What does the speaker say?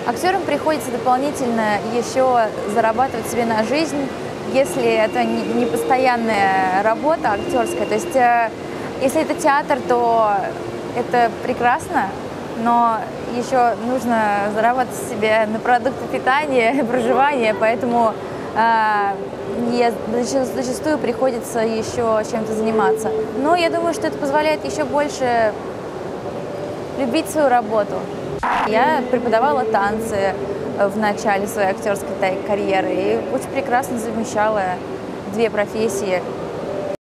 Актерам приходится дополнительно еще зарабатывать себе на жизнь, если это не постоянная работа актерская. То есть, если это театр, то это прекрасно, но еще нужно зарабатывать себе на продукты питания, проживания, поэтому зачастую приходится еще чем-то заниматься. Но я думаю, что это позволяет еще больше любить свою работу. Я преподавала танцы в начале своей актерской карьеры и очень прекрасно совмещала две профессии.